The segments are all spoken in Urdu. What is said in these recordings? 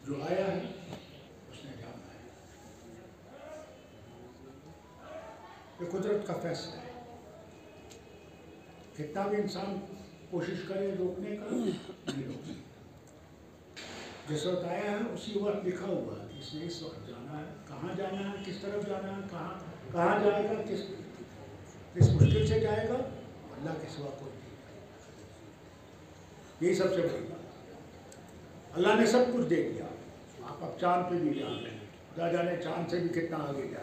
جو آیا ہے اس نے جانا ہے. یہ قدرت کا فیصلہ ہے. کتنا بھی انسان کوشش کرے روکنے کا نہیں روک سکتا. جس وقت آیا ہے اسی وقت لکھا ہوا ہے اس نے اس وقت جانا ہے. کہاں جانا ہے, کس طرف جانا ہے, کہاں جائے گا, کس مشکل سے جائے گا, اللہ کے سوا کوئی نہیں. یہی سب سے بڑی بات. اللہ نے سب کچھ دے دیا. آپ اب چاند پہ بھی جا رہے ہیں, خدا جانے چاند سے بھی کتنا آگے جائے.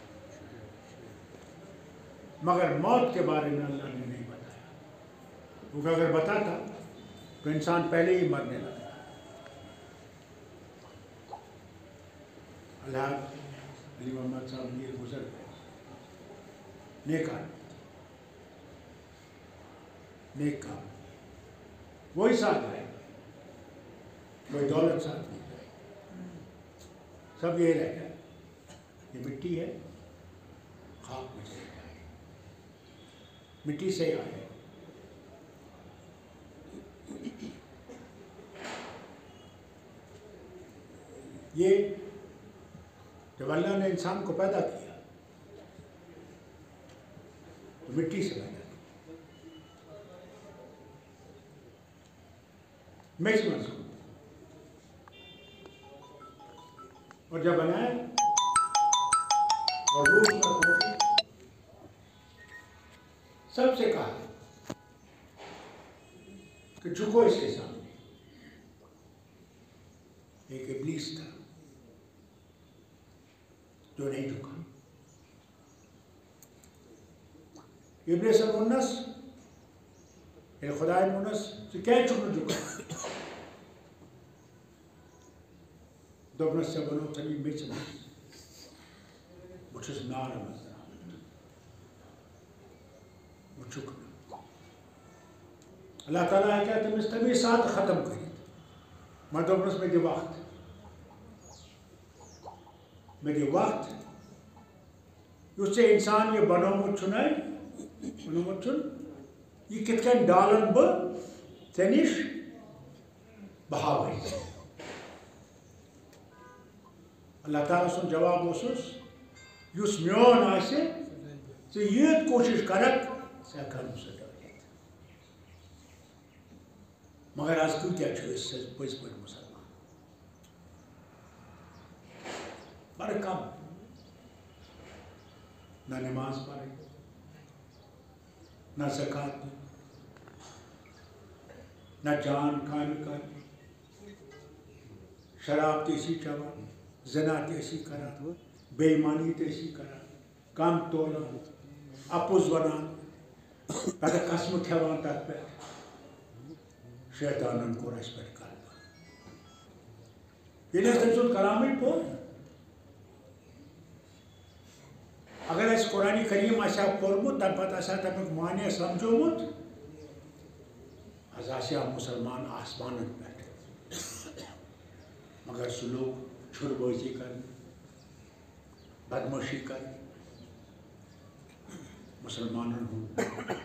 مگر موت کے بارے میں اللہ نے نہیں بتایا, کیونکہ اگر بتاتا تو انسان پہلے ہی مرنے لگا. اللہ علی محمد صاحب میر گزر گئے, نیک آدمی, نیک کام, وہی ساتھ آئے, کوئی دولت ساتھ نہیں جائے, سب یہ رہ جائے. یہ مٹی ہے, خاک میں چلے جائے, مٹی سے آئے. یہ جب اللہ نے انسان کو پیدا کیا تو مٹی سے پیدا کیا, میچ مضبوط, اور جب بنایا اور روح میں پہنچی, سب سے کہا کہ جھکو اس کے سامنے. ایک ابلیس تھا جو نہیں جھکا. ابلیس المنس خدای مونس کیا جھکا دوبنس سے بنو تنی بیچ میں بچس نار مزرعہ وہ جھکنا. اللہ تعالیٰ ہے کہتے ہیں اس طبی ساتھ ختم کری میں دوبنس میں دی وقت میری وقت اس سے انسان یہ بنومت چھنے بنومت چھن یہ کتکن ڈالن بہ ژےٚ نش بہاوے. اللہ تعالیٰ سن جواب اوسُس یُس میون آسہِ ژٕ ییٖژ کوٗشِش کرکھ ژٕ ہٮ۪ککھ نہٕ سُہ ڈٲلِتھ. مگر آز کۭتیاہ چھِ أسۍ پٔزۍ پٲٹھۍ مُسلمان, بڑٕ کم. نہ نماز پڑھٕنۍ, نہ زکات دِنۍ, نہ جان کامہِ کرٕنۍ, شراب تہِ ٲسی چٮ۪وان, زنا تہِ ٲسی کران, بے ایمانی تہِ ٲسی کران, کم تولان, اپُز ونان, پتہٕ قسمہٕ کھٮ۪وان تتھ پٮ۪ٹھ. شیطانن کوٚر اَسہِ پٮ۪ٹھ غلبہٕ. ییٚلہِ اَسہِ تٔمۍ سُنٛد کلامٕے پوٚر, اگر اَسہِ قرآنِ کریم آسہِ ہا پوٚرمُت تَمہِ پتہٕ آسہِ ہا تمیُک معنی سمجھومُت, آز آسہِ ہا مُسلمان آسمانن پٮ۪ٹھ. مگر سُہ لوگ چھُرٕ بٲزی کرنہِ, بدمٲشی کرنہِ, مسلمانن ہُنٛد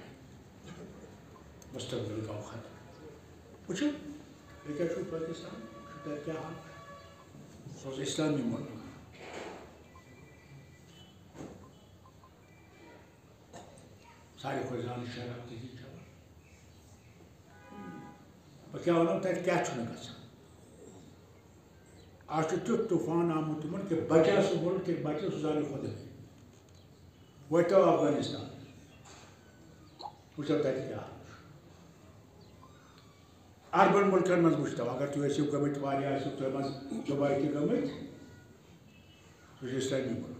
مستقبل گوٚو ختم. وٕچھِو یہِ کیٛاہ چھُ پٲکِستان, تَتہِ کیٛاہ حال چھُ, سُہ اوس اِسلامی مُلک. ساروی کھۄتہٕ زیادٕ شراب تہِ چھِ چٮ۪وان. بہٕ کیٛاہ وَنو تَتہِ کیٛاہ چھُنہٕ گژھان. آز چھُ تیُتھ طوٗفان آمُت تِمن کہِ بچا سُہ مُلک کہِ بچہِ سُہ زانہِ خۄداے. وٲتِو افغٲنِستان, وٕچھو تَتہِ کیٛاہ حال چھُ. اربن مُلکن منٛز وٕچھتو, اگر تُہۍ ٲسِو گٔمٕتۍ واریاہ ٲسِو تُہۍ منٛز دُبے تہِ گٔمٕتۍ, سُہ چھُ اِسلٲمی مُلک.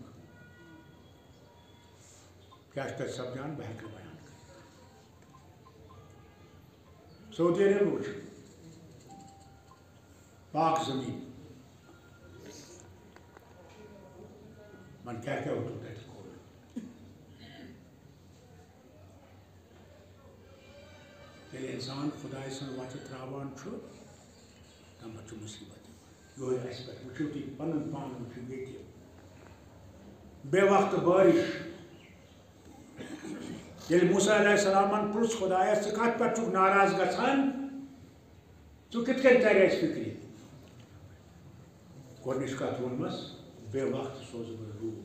کیٛاہ چھُ تَتہِ سپدان بہٕ ہٮ۪کہٕ نہٕ بیان کٔرِتھ. سعودی عرب وٕچھِو, پاک زمیٖن, وۄنۍ کیٛاہ کیٛاہ اوسوٕ تَتہِ کوٚرمُت. ییٚلہِ اِنسان خۄداے سٕنٛز وَتھِ ترٛاوان چھُ تَمہِ پتہٕ چھُ مُصیٖبت یِوان. یِہوٚے اَسہِ پٮ۪ٹھ وٕچھِو تُہۍ پنُن پان وٕچھِو ییٚتہِ بے وقتہٕ بٲرِش. ییٚلہِ موسیٰ علیہ السلامن پرٛژھ خۄدایس ژٕ کتھ پٮ۪ٹھ چھُکھ ناراض گژھان, ژٕ کِتھ کٔنۍ ترِ اَسہِ فِکرِ. گۄڈنِچ کَتھ ووٚنمَس بے وقت سوزٕ بہٕ روٗد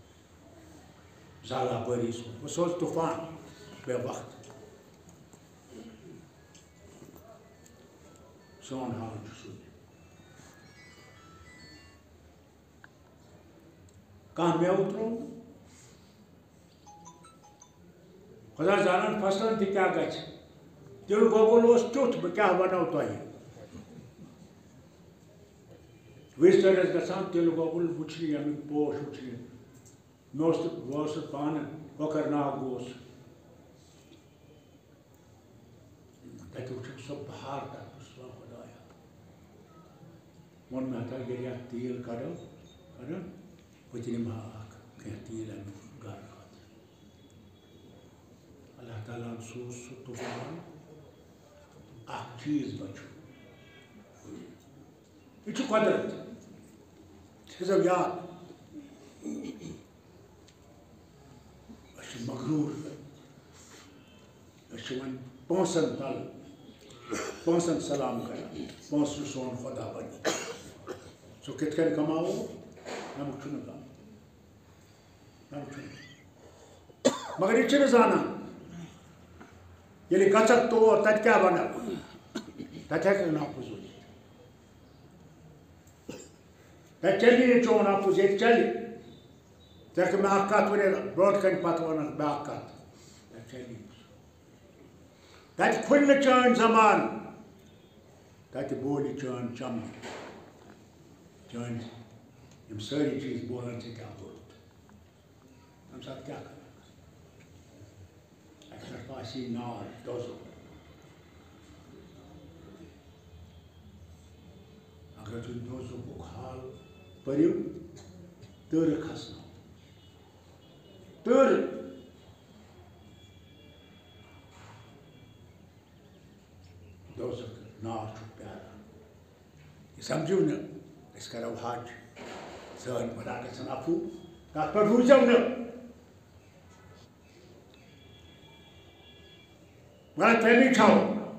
زالہ بٲری سوز بہٕ سوزٕ طوفان بے وقت سون حال چھُ سُے کانٛہہ مٮ۪وٕ ترٛوو خۄدا زانان فصلن تہِ کیٛاہ گژھِ تِلہٕ گۄگُل اوس تیُتھ بہٕ کیٛاہ وَنو تۄہہِ وِزِٹر ٲسۍ گژھان تِلہٕ گۄگُل وٕچھنہِ ییٚمیُک پوش وٕچھنہِ مےٚ اوس تہٕ بہٕ اوسُس پانہٕ کۄکر ناگ گوس تَتہِ وٕچھُکھ سۄ بہار تَتھ بہٕ چھُس وَنان خۄدایا ووٚن مےٚ ہَتا ییٚلہِ اَتھ تیٖل کَڑو بہٕ تہِ نِمہٕ ہا اَکھ کینٛہہ تیٖل اَمیُک گرٕ خٲطرٕ اللہ تعالیٰ ہن سوٗز سُہ طوفان اَکھ چیٖز بَچو یہِ چھُ قۄدرت تھٲیزیو یاد أسۍ چھِ مغروٗر أسۍ چھِ وۄنۍ پونٛسَن تل پونٛسَن سلام کران پونٛسہٕ چھُ سون خۄدا بنی سُہ کِتھ کٔنۍ کماوو اَمیُک چھُنہٕ کانٛہہ اَمیُک چھُنہٕ مگر یہِ چھِنہٕ زانان ییٚلہِ گژھکھ تور تَتہِ کیٛاہ وَنکھ تَتہِ ہٮ۪کَکھ نہٕ اَپُز ؤنِتھ تَتہِ چلی نہٕ چون اَپُز ییٚتہِ چلہِ ژٕ ہٮ۪ککھ مےٚ اَکھ کَتھ ؤنِتھ برونٛٹھ کَنہِ پَتہٕ وَنَکھ بیٛاکھ کَتھ تَتہِ چلی تَتہِ کھُلہِ نہٕ چٲنۍ زبان تَتہِ بولہِ چٲنۍ چمن چٲنۍ یِم سٲری چیٖز بولان ژےٚ کیٛاہ کوٚرُتھ تَمہِ ساتہٕ کیٛاہ کَرَکھ اَکہِ طرفہٕ آسی نار دوزُک اگر تُہۍ دوزُکُک حال پٔرِو تۭرٕ کھسنو تۭرٕ دوزُک نار چھُ پیاران یہِ سَمجھِو نہٕ أسۍ کَرو حج سٲنۍ خۄدا گژھن اَفوٗ تَتھ پٮ۪ٹھ روٗزِو نہٕ غلط فہمی چھو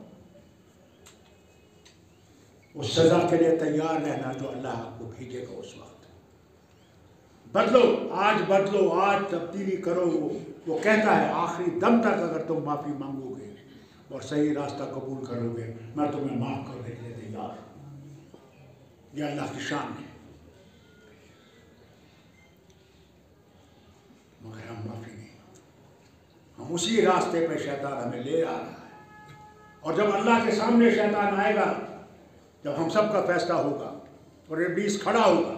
اس سزا کے لیے تیار رہنا جو اللہ آپ کو بھیجے گا اس وقت بدلو آج تبدیلی کرو وہ کہتا ہے آخری دم تک اگر تم معافی مانگو گے اور صحیح راستہ قبول کرو گے میں تمہیں معاف کرنے کے لیے تیار ہوں یہ اللہ کی شان ہے مگر ہم معافی نہیں ہم اسی راستے پہ شیطان ہمیں لے آ رہا ہے اور جب اللہ کے سامنے شیطان آئے گا جب ہم سب کا فیصلہ ہوگا اور ابلیس کھڑا ہوگا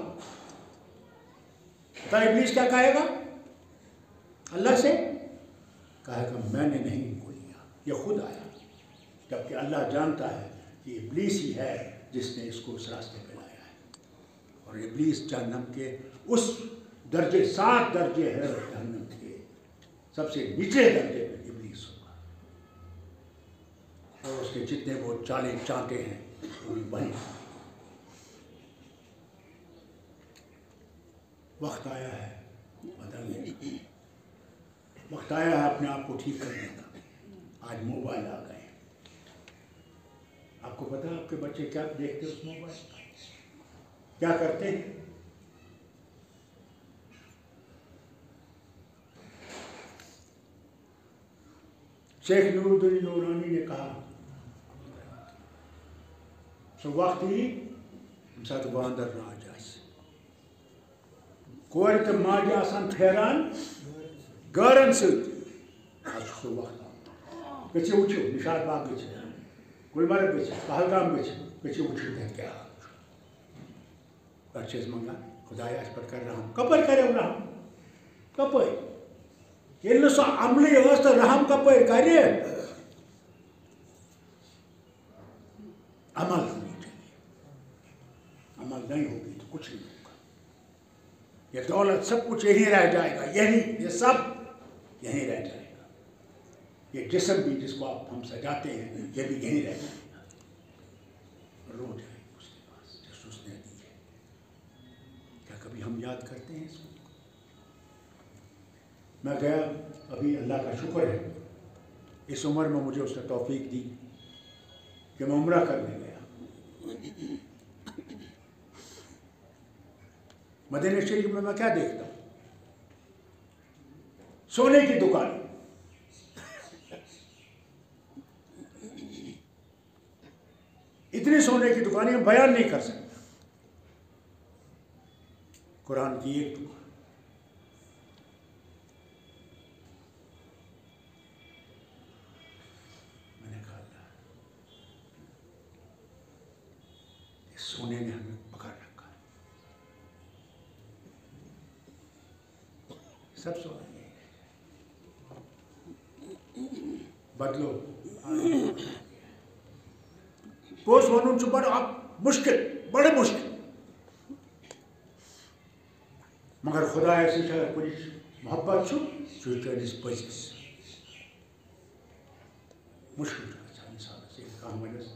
تو ابلیس کیا کہے گا اللہ سے کہے گا میں نے نہیں ان کو لیا یہ خود آیا جبکہ اللہ جانتا ہے کہ ابلیس ہی ہے جس نے اس کو اس راستے پہ لایا ہے اور ابلیس جہنم کے اس درجے 7 درجے ہے جہنم کے سب سے نچلے درجے پہ ابلیس ہوگا اور اس کے جتنے وہ چالے چانٹے ہیں وہ وہی وقت آیا ہے بدلنے کا وقت آیا ہے اپنے آپ کو ٹھیک کرنے کا آج موبائل آ گئے آپ کو پتا آپ کے بچے کیا دیکھتے اس موبائل کیا کرتے ہیں شیخ نور الدین نورانی نے کہا سو وقت ہی ساتھ باندر راج کورِ تہٕ ماجہِ آسان پھیران گارن سۭتۍ آز چھُ سُہ وقت گٔژھِو وٕچھِو نِشاط باغ گٔژھِو گُلمرگ گٔژھِو پہلگام گٔژھِو وٕچھِو تَتہِ کیٛاہ حال چھُ پَتہٕ چھِ أسۍ منٛگان خۄدایا اَسہِ پٮ۪ٹھ کَر رحم کَپٲرۍ کَریو رحم کَپٲرۍ ییٚلہِ نہٕ سۄ عملٕے ٲس تہٕ رحم کَپٲرۍ کَرِ عمل ہونی چاہیے عمل نہیں ہوگی تو کچھ نہیں ہوگا یہ دولت سب کچھ یہیں رہ جائے گا یہ سب یہیں رہ جائے گا یہ جسم بھی جس کو آپ ہم سجاتے ہیں یہ بھی یہیں رہ جائے گا رو جائے گا اس کے پاس جس اس نے دی ہے کیا کبھی ہم یاد کرتے ہیں اس کو میں گیا ابھی اللہ کا شکر ہے اس عمر میں مجھے اس نے توفیق دی کہ میں عمرہ کرنے گیا مدینہ شریف میں کیا دیکھتا ہوں؟ سونے کی دکان، اتنی سونے کی دکانیں بیان نہیں کر سکتا۔ قرآن کی ایک دکان، میں نے کہا اللہ، اس سونے نے ہمیں پکڑ رکھا ہے، سب سونا یہ بدلو۔ پوس ونن چھ بڑا مشکل، بڑے مشکل، مگر خدا سے کنس محبت چھ چٲنِس پٔزِس مشکل انسانس ییٚلہِ کانٛہہ ونٮ۪س،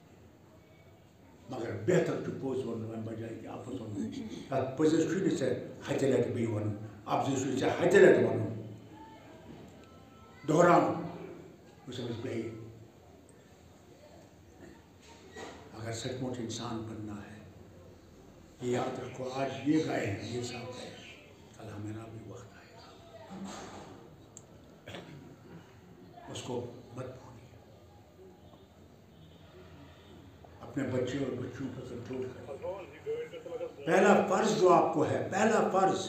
مگر بہتر چھُ پوٚز ونُن وۄنۍ بجاے کہِ اَپُز ونُن۔ تتھ پٔزِس چھُے نہٕ ژےٚ ہتہِ لٹہِ بیٚیہِ ونُن، اَپزُے چھُے ژےٚ ہتہِ لٹہِ ونُن، دہراوُن، بہٕ چھُس بیٚیہِ۔ اگر سچ مچ انسان بننا ہے، یہ یاد رکھو، آج یہ گائے ہیں، یہ سب گئے، کل ہمیرا بھی وقت آئے گا، اس کو مت بھولیے۔ اپنے بچے اور بچوں پر کنٹرول کریں۔ پہلا فرض جو آپ کو ہے، پہلا فرض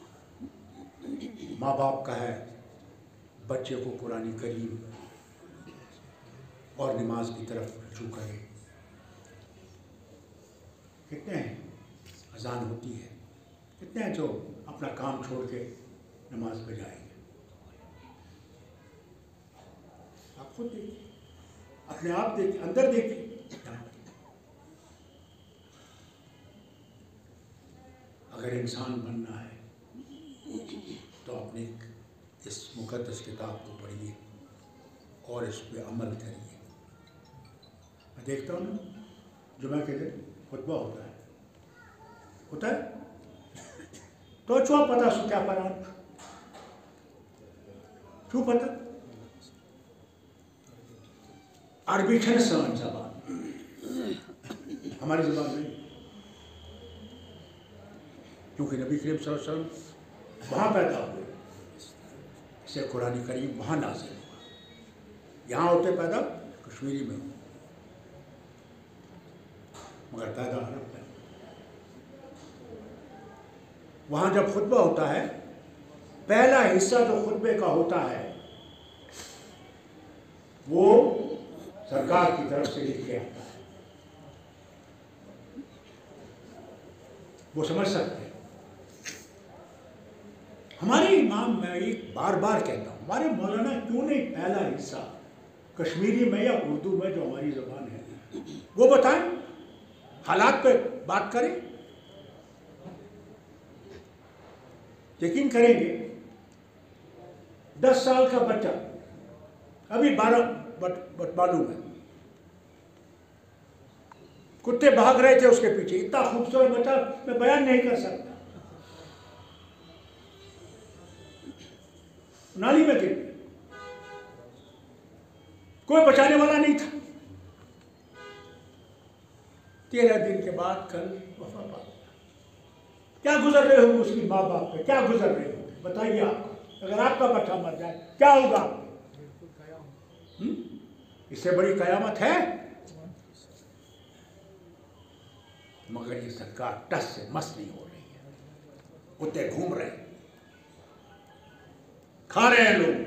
ماں باپ کا ہے، بچے کو قرآن کریم اور نماز کی طرف رجوع کرے۔ کتنے ہیں اذان ہوتی ہے، کتنے ہیں جو اپنا کام چھوڑ کے نماز پہ جائیں گے؟ آپ خود دیکھیے، اپنے آپ دیکھیے، اندر دیکھیے۔ اگر انسان بننا ہے تو اپنے اس مقدس کتاب کو پڑھیے اور اس پہ عمل کریے۔ میں دیکھتا ہوں نا، جمعہ کے دن خطبہ ہوتا ہے تو چھو پتا سو کیا پران چھو پتا؟ عربی چھنے سان زبان، ہماری زبان نہیں، کیونکہ نبی کریم صلی اللہ علیہ وسلم وہاں پیدا ہوئے، اسے قرآن کریم وہاں نازل ہوا، یہاں ہوتے پیدا کشمیری میں ہو، مگر پیدا عرب میں۔ وہاں جب خطبہ ہوتا ہے، پہلا حصہ جو خطبے کا ہوتا ہے وہ سرکار کی طرف سے لکھ کے آتا ہے، وہ سمجھ سکتے ہیں۔ ہمارے امام، میں ایک بار بار کہتا ہوں، ہمارے مولانا کیوں نہیں پہلا حصہ کشمیری میں یا اردو میں جو ہماری زبان ہے وہ بتائیں، حالات پہ بات کریں، یقین کریں گے 10 سال کا بچہ، ابھی 12 معلوم ہے، کتے بھاگ رہے تھے اس کے پیچھے، اتنا خوبصورت بچہ میں بیان نہیں کر سکتا، نالی میں گر گیا، کوئی بچانے والا نہیں تھا۔ 13 دن کے بعد کل وفا پا گیا۔ کیا گزر رہے ہو اس کی ماں باپ پہ، کیا گزر رہے ہو بتائیے آپ کو؟ اگر آپ کا بچہ مر جائے کیا ہوگا؟ اس سے بڑی قیامت ہے؟ مگر یہ سرکار ٹس سے مس نہیں ہو رہی ہے، کتے گھوم رہے ہیں، کھا رہے ہیں لوگ،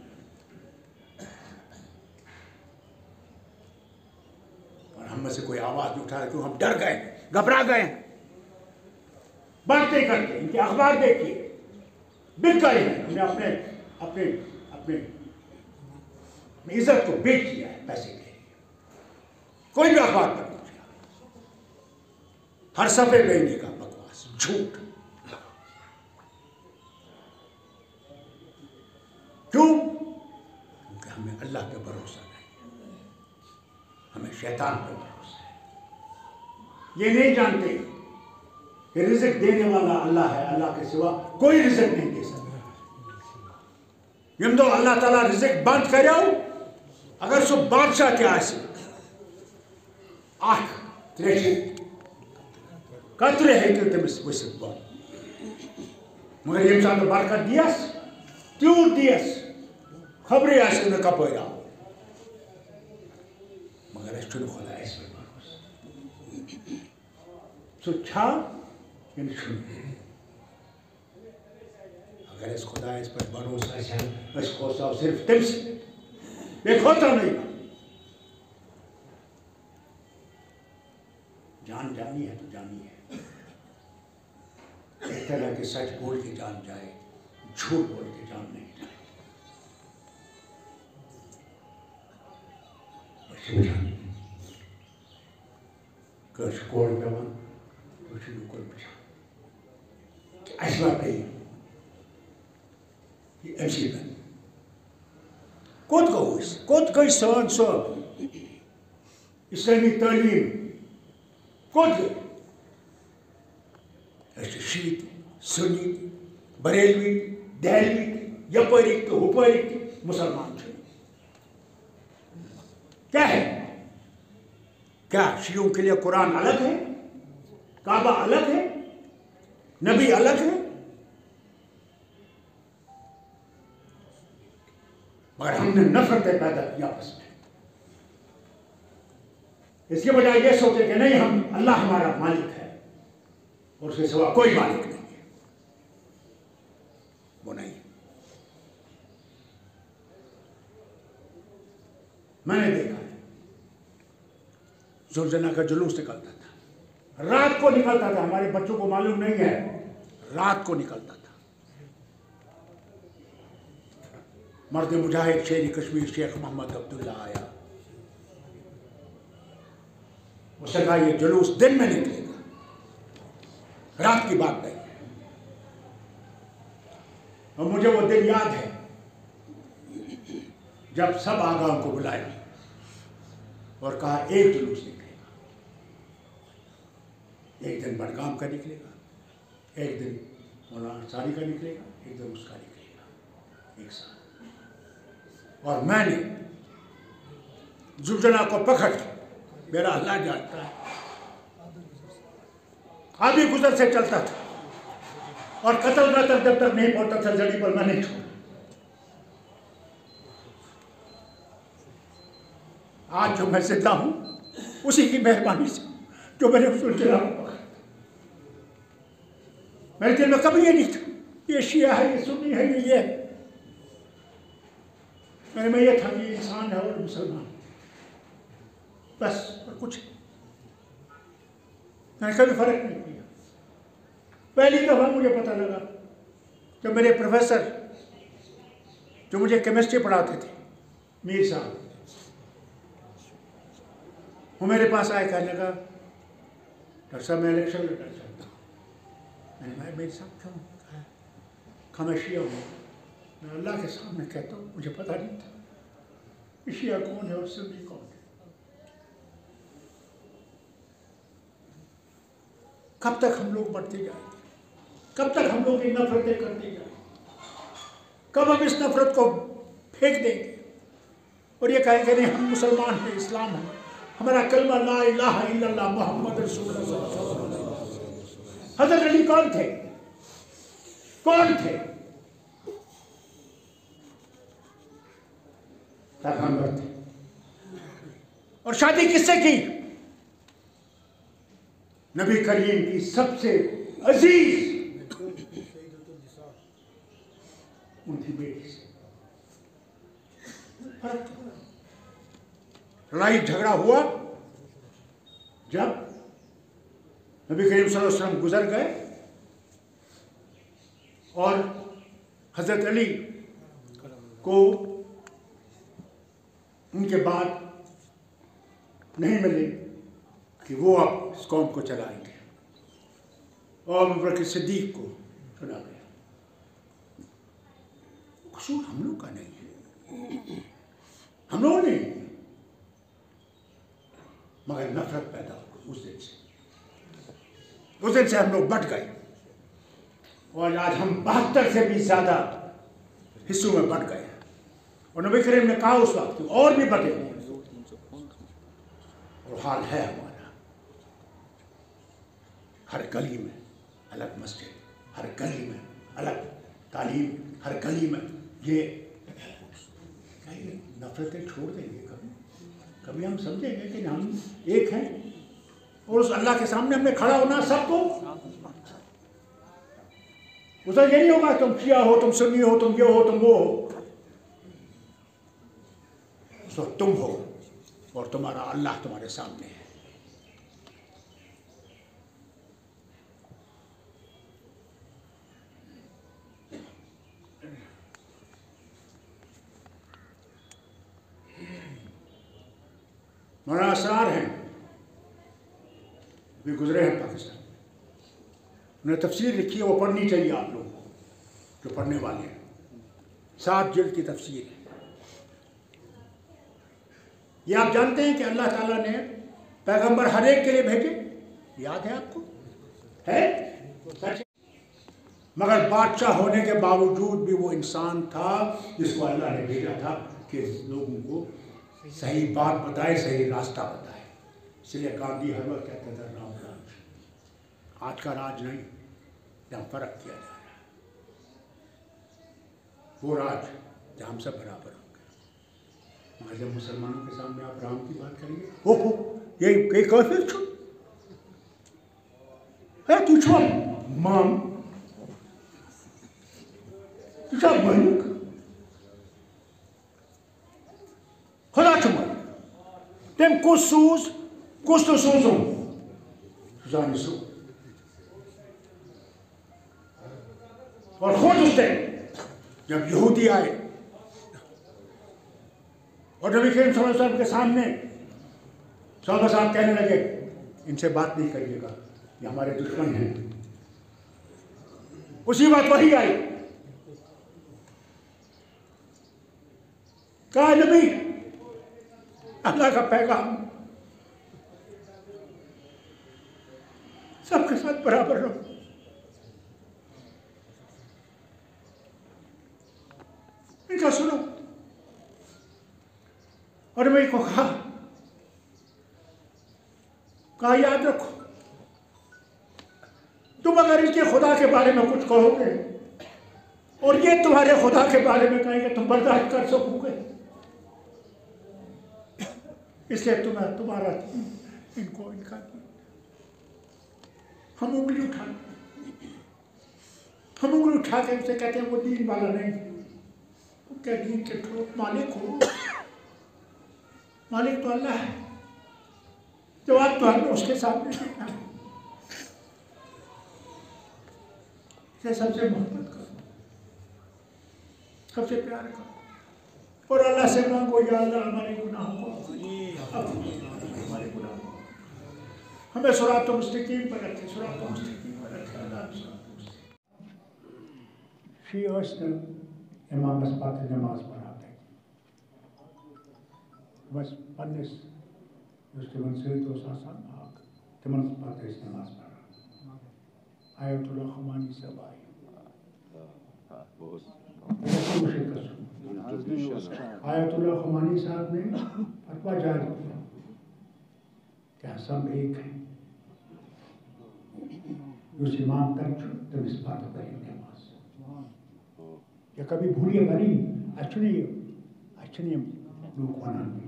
اور ہم میں سے کوئی آواز نہیں اٹھا رہا کیوں؟ ہم ڈر گئے، گھبرا گئے ہیں۔ بڑھتے کرتے ان کے اخبار دیکھیے، بک گئے ہیں، ہم نے اپنے عزت کو بیچ دیا ہے پیسے کے لیے۔ کوئی بھی اخبار پر پوچھا، ہر صفحے پہ انہیں کا بکواس، جھوٹ۔ کیوں؟ کیونکہ ہمیں اللہ پہ بھروسہ نہیں، ہمیں شیطان پہ بھروسہ ہے۔ یہ نہیں جانتے کہ رزق دینے والا اللہ ہے، اللہ کے سوا کوئی رزق نہیں دے سکتا۔ یم دو اللہ تعالیٰ رزق بند کرو، اگر سو بادشاہ کیا آسے، اخ تریشی قطرے ہیکو تمس وسط بند، مگر ییٚمہِ ساتہٕ برکت دِیَس تیوٗت دِیَس خبرٕے آسہِ نہٕ کپٲرۍ آو مگر اَسہِ چھُنہٕ خۄدایَس پٮ۪ٹھ بھروسہٕ سُہ چھا کِنہٕ چھُنہٕ اگر اَسہِ خۄدایَس پٮ۪ٹھ بھروسہٕ آسہِ ہا أسۍ کھوژاو صرف تٔمۍ سٕے بیٚیہِ کھوژاو نہٕ یِمن جان جانی ہے تو جانی ہے ایک طرح کے سچ بول کے جان جائے جھوٹ بول کے جان نہیں جائے کٲنٛسہِ کورِ پٮ۪وان أسۍ چھِ لُکن وٕچھان کہِ اَسہِ ما پیٚیہِ یہِ أمۍ سٕے پٮ۪ٹھ کوٚت گوٚو أسۍ کوٚت گٔے سٲنۍ سۄ اِسلٲمی تعلیٖم کوٚت گٔے أسۍ چھِ شیٖعہٕ تہِ سُنی تہِ بریلوی تہِ دہلوی تہِ یپٲرِکۍ تہٕ ہُپٲرِکۍ تہِ مُسلمان چھِ کیا ہے کیا شیعوں کے لیے قرآن الگ ہے کعبہ الگ ہے نبی الگ ہے مگر ہم نے نفرتیں پیدا کی آپس میں اس کے بجائے یہ سوچے کہ نہیں ہم اللہ ہمارا مالک ہے اور اس کے سوا کوئی مالک نہیں ہے وہ نہیں میں نے دیکھا ہے زلزلہ کا جلوس نکلتا تھا رات کو نکلتا تھا ہمارے بچوں کو معلوم نہیں ہے رات کو نکلتا تھا مرد مجاہد شیر کشمیر شیخ محمد عبداللہ آیا اس نے کہا یہ جلوس دن میں نکلے گا رات کی بات نہیں ہے اور مجھے وہ دن یاد ہے جب سب آغاؤں کو بلایا اور کہا ایک جلوس نکلے گا ایک دن بڈگام کا نکلے گا ایک دن مولانا انصاری کا نکلے گا ایک دن اس کا نکلے گا ایک ساتھ اور میں نے زلزلہ کو پکڑ میرا اللہ جانتا ہے آدھی گزر سے چلتا تھا اور قتل قتل جب تک نہیں پہنچتا تھا زڑی پر میں نہیں چھوڑا آج جو میں زندہ ہوں اسی کی مہربانی سے جو میں نے زلزلہ کو پکڑا میرے دل میں کبھی یہ نہیں تھا یہ شیعہ ہے یہ سنی ہے یہ ہے میں یہ تھا کہ انسان ہے اور مسلمان بس اور کچھ میں نے کبھی فرق نہیں کیا پہلی دفعہ مجھے پتہ لگا کہ میرے پروفیسر جو مجھے کیمسٹری پڑھاتے تھے میر صاحب وہ میرے پاس آئے کہنے لگا ڈاکٹر صاحب میں الیکشن لڑنا چاہتا ہوں میں نے کہا میرے صاحب کیوں کہا شیعہ ہوں میں اللہ کے سامنے کہتا ہوں مجھے پتہ نہیں تھا شیعہ کون ہے اور سنی کون ہے کب تک ہم لوگ بڑھتے جائیں گے کب تک ہم لوگ یہ نفرتیں کرتے جائیں گے کب ہم اس نفرت کو پھینک دیں گے اور یہ کہیں گے نہیں ہم مسلمان ہیں اسلام ہیں ہمارا کلمہ لا الہ الا اللہ محمد رسول اللہ صلی اللہ علیہ وسلم حضرت علی کون تھے پیغمبر تھے اور شادی کس سے کی نبی کریم کی سب سے عزیز ان کی بیٹی سے لڑائی جھگڑا ہوا جب نبی کریم صلی اللہ علیہ وسلم گزر گئے اور حضرت علی کو ان کے بعد نہیں ملے کہ وہ اب اس قوم کو چلائیں گے اور ابو بکر صدیق کو چنا گیا قصور ہم لوگ کا نہیں ہے ہم لوگ نہیں مگر نفرت پیدا ہو اس دن سے ہم لوگ بٹ گئے اور آج ہم 72 سے بھی زیادہ حصوں میں بٹ گئے اور نبی کریم نے کہا اس وقت اور بھی بٹے اور حال ہے ہمارا ہر گلی میں الگ مسجد ہر گلی میں الگ تعلیم ہر گلی میں. یہ نفرتیں چھوڑ دیں گے کبھی ہم سمجھیں گے کہ ہم ایک ہیں اور اس اللہ کے سامنے ہم نے کھڑا ہونا سب کو. اس وقت یہ نہیں ہوگا تم شیعہ ہو تم سنی ہو تم یہ ہو تم وہ ہو. اس وقت تم ہو اور تمہارا اللہ تمہارے سامنے ہے. مولانا اسرار ہیں بھی گزرے ہیں پاکستان. انہوں نے تفسیر لکھی ہے وہ پڑھنی چاہیے آپ لوگوں کو جو پڑھنے والے ہیں. 7 جلد کی تفسیر ہے. یہ آپ جانتے ہیں کہ اللہ تعالیٰ نے پیغمبر ہر ایک کے لیے بھیجے. یاد ہے آپ کو ہے مگر بادشاہ ہونے کے باوجود بھی وہ انسان تھا جس کو اللہ نے بھیجا تھا کہ لوگوں کو صحیح بات بتائے صحیح راستہ بتائے. اس لیے گاندھی ہر وقت کہتے تھے رام راج. آج کا راج نہیں جہاں فرق کیا جا رہا ہے وہ راج جہاں ہم سب برابر ہوں گے. مگر جب مسلمانوں کے سامنے آپ رام کی بات کریں گے یہ کافر چھو ہے تو چھو مام تو چھو بہنک خدا چھمر تم کس سوز کس تو سوزوں زانی سو اور خود اس دن جب یہودی آئے اور نبی کریم صلی اللہ علیہ وسلم کے سامنے صحابہ صاحب کہنے لگے ان سے بات نہیں کریے گا یہ ہمارے دشمن ہیں. اسی وقت وحی آئی کہا نبی اللہ کا پیغام سب کے ساتھ برابر رہو. ان کا سنو. اور نبی کو کہا یاد رکھو تم اگر ان کے خدا کے بارے میں کچھ کہو گے اور یہ تمہارے خدا کے بارے میں کہیں گے تم برداشت کر سکو گے. اس لیے تمہارا ان کو ان کا ہم انگلی اٹھا کے اسے کہتے ہیں وہ دین والا نہیں. کیا دین کے مالک ہو مالک تو اللہ ہے. جواب تو ہم نے اس کے سامنے دینا ہے. سب سے محبت کرو سب سے پیار کرو اور اللہ سے مانگو یا اللہ ہمارے گناہوں کو ہمیں صراط مستقیم پر رکھے. صراط مستقیم پر رکھے اللہ. شیعہ امام بس پاتے نماز پڑھاتے بس پنس اس کے منصوبے تو آسان تمن پاتے اس نماز پڑھا. آیت اللہ خمانی سب آئی آیت اللہ خمانی صاحب نے فتویٰ جاری کیا کہ سب ایک ہیں. اس امام تک تم اس بات کریں نماز یا کبھی بھولیے گا نہیں. اچھنی لوگ بنانے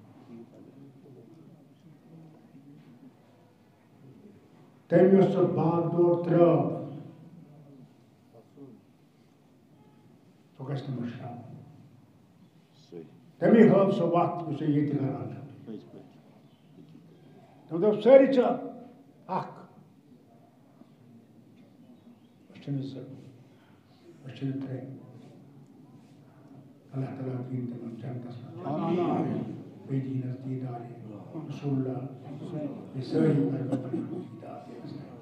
تم اس باغ دور ترو تو گژھِ نہٕ مشراب. تمی ہٲو سۄ وَتھ یُس ییٚتہِ کران چھُ. تٔمۍ دوٚپ سٲری چھِ اکھ. أسۍ چھِنہٕ زٕ أسۍ چھِنہٕ ترٛےٚ. اللہ تعالیٰ دِیِن تِمن جنتس منٛز بیٚیہِ دیٖنس دیٖدارِ رسول اللہ یہ سٲری پیغمبرن دیٖدار